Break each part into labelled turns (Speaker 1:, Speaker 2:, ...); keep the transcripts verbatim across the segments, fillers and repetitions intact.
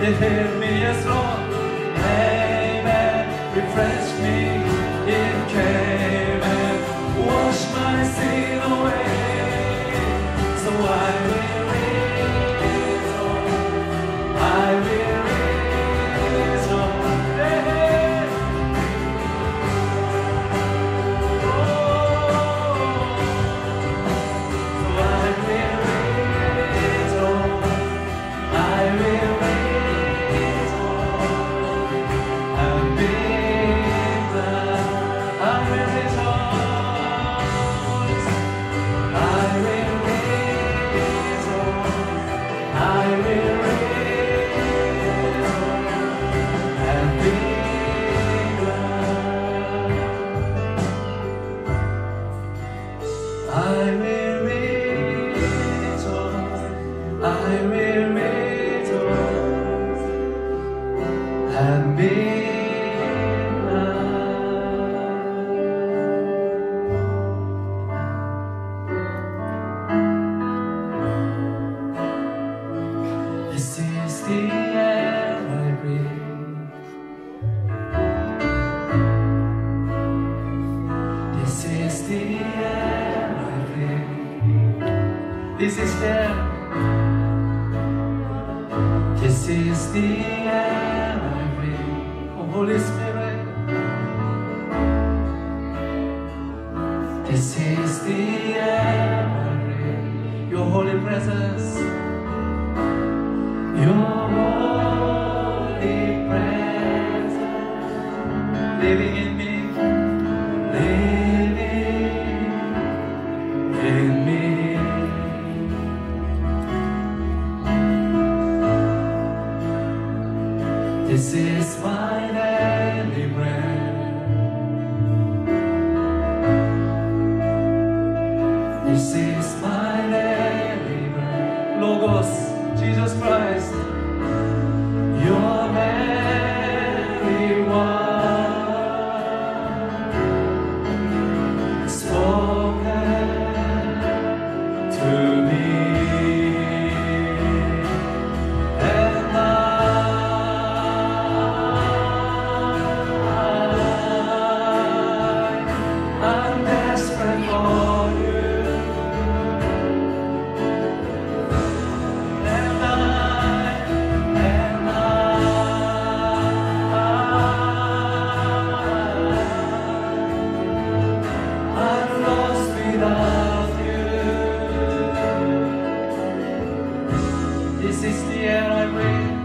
Speaker 1: It hit me as Lord. Amen. Refresh me. It came and washed my sin away. So I will raise on. I will raise on. Hey, hey. Oh, so I will raise on. I will raise on. And be glad. I will rejoice. I will raise on. I will raise on. And be glad. I will raise on. I will raise on. And be glad. This is the air I breathe. This is the air I breathe. This is the air. This is the air I breathe. Oh, Holy Spirit. This is the air I breathe. Your holy presence. Your holy presence. Living in me. Living in me. This is my daily bread. This is my daily bread. Logos, Jesus Christ, your very word spoken to me. And I I'm desperate for you, and I, and I, I'm lost without you. This is the air I breathe.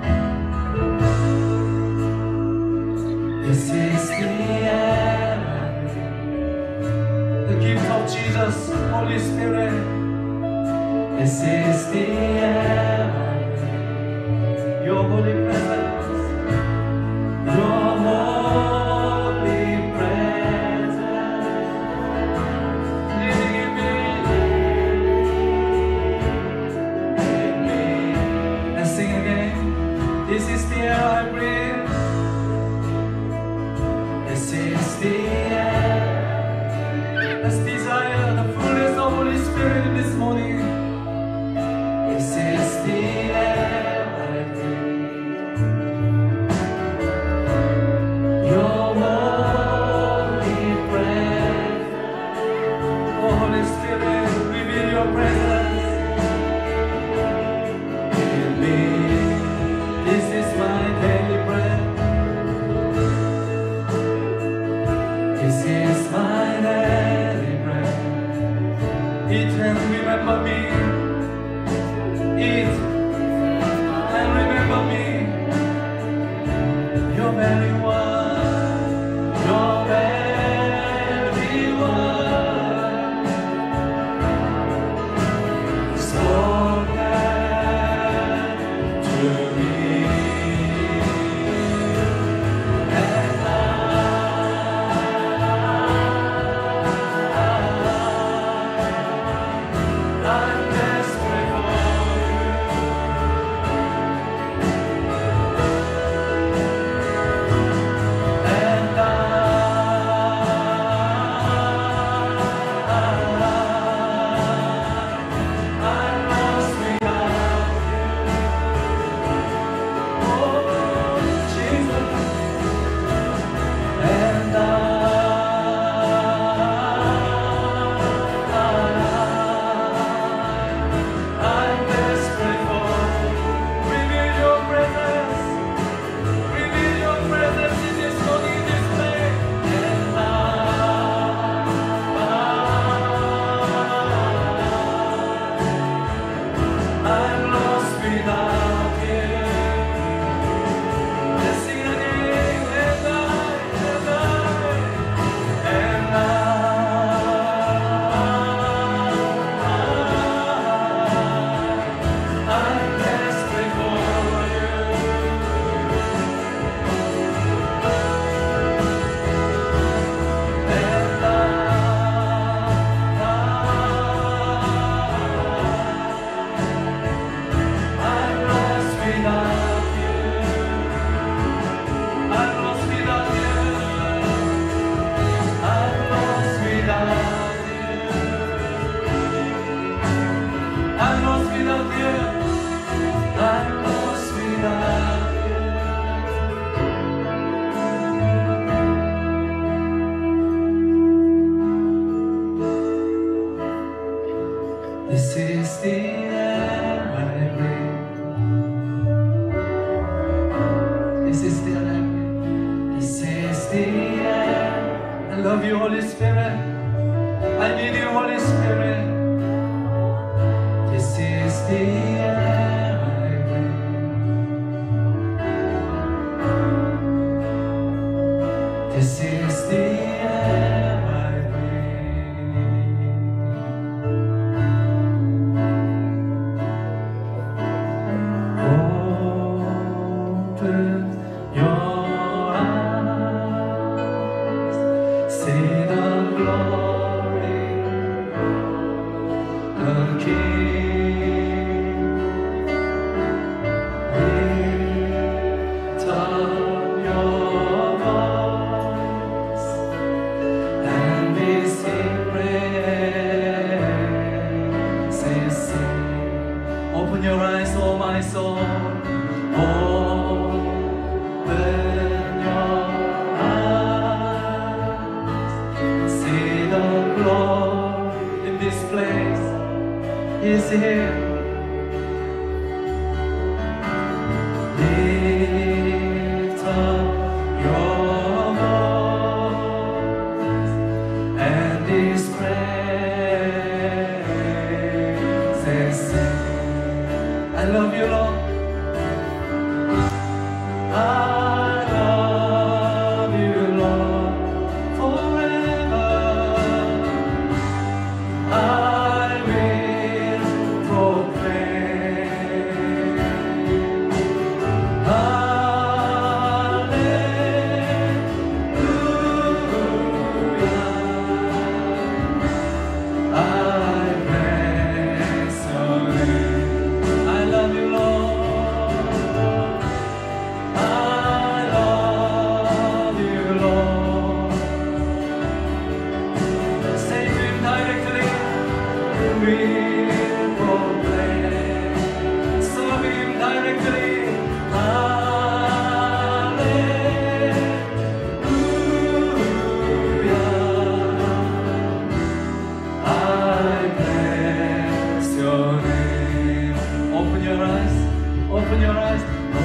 Speaker 1: This is the air I breathe. The gift of Jesus, Holy Spirit. This is the air I breathe. Your holy presence. Your holy presence. Living in me. In me. Let's sing again. This is the air I breathe. This is the air. Let's desire the fullness of Holy Spirit this morning. This is the air I breathe. Your holy presence. Oh, Holy Spirit, reveal your presence in me. This is my daily bread. This is the air. This is the air. I love you, Holy Spirit. I need you, Holy Spirit. This is the air I breathe. This is the air I breathe. Open your eyes, see the glory of the King. Lift up your voice and be sing praises. Sing. Open your eyes, oh my soul. Open your eyes. See the glory in this place. Is here. Lift up your voice and His praises sing. I love you, Lord. I love you, Lord, forever. I will proclaim. Hallelujah. I bless your name. I love you, Lord. I love you, Lord. Say to Him directly, we proclaim. Serve Him directly. Hallelujah. I bless your name. Open your eyes. Open your eyes.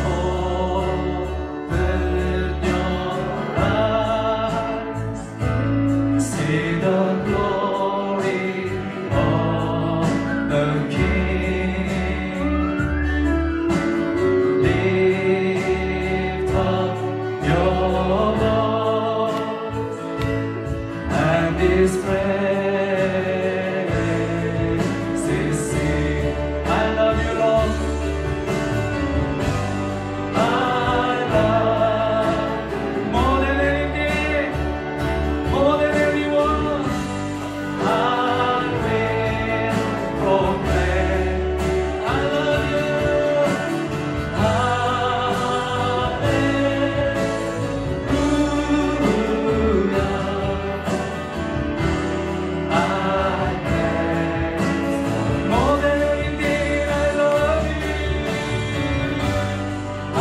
Speaker 1: Open your eyes. See the glory of the King. Lift up your voice and His praises sing. I love you, Lord. I love more than anything, more than anyone. I will proclaim. I love you. Hallelujah. I bless. More than anything, I love you. I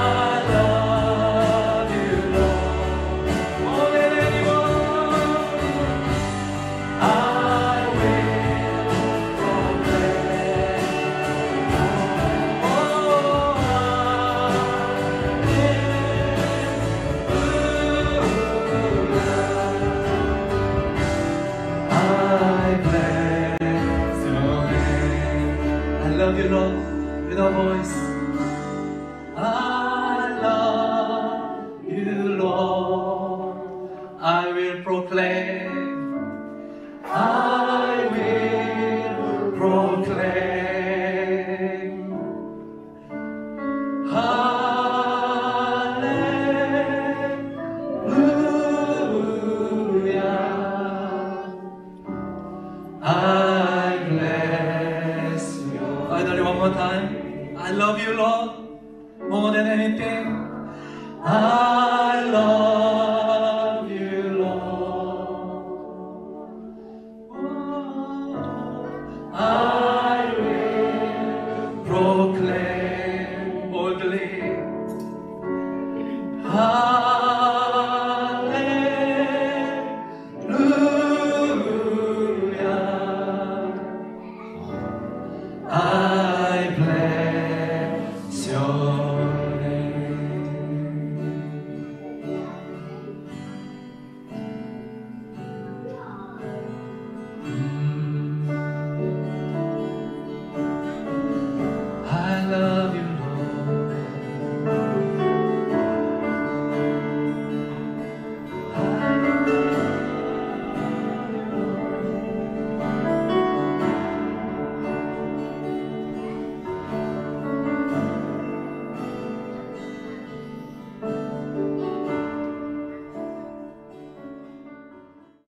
Speaker 1: love you, Lord, more than anyone. I will proclaim. Oh, I bless your name. I love you, Lord, with our voice. I love you, Lord. I will proclaim. I will proclaim. Hallelujah. I bless you. Finally, one more time. I love you, Lord, more than anything. I love you, Lord. Oh, I will proclaim boldly.